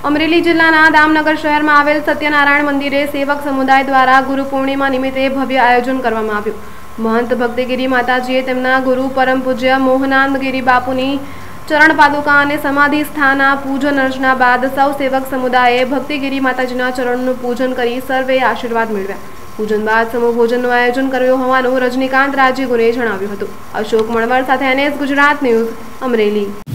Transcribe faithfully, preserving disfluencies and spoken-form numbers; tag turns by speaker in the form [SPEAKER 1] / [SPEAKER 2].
[SPEAKER 1] अमरेली जिल्लाना दामनगर शहर में आवेल सत्यनारायण मंदिरे सेवक समुदाय द्वारा गुरु पूर्णिमा निमित्ते भव्य आयोजन करवामां आव्युं। महंत भक्तिगिरी माताजीए तेमना गुरु परम पूज्य मोहनानंदगिरी बापूनी चरण पादुका और समाधि स्थान पूजन अर्चना बाद सौ सेवक समुदाये भक्तिगिरी माताजीना चरणों पूजन करी सर्वे आशीर्वाद मेळव्या। पूजन बाद समूह भोजनનું आयोजन કર્યું હોવાનું રજનીકાંત રાજ્યગુરે જણાવ્યું હતું। અશોક મણવર સાથે એનએસ ગુજરાત ન્યૂઝ અમરેલી।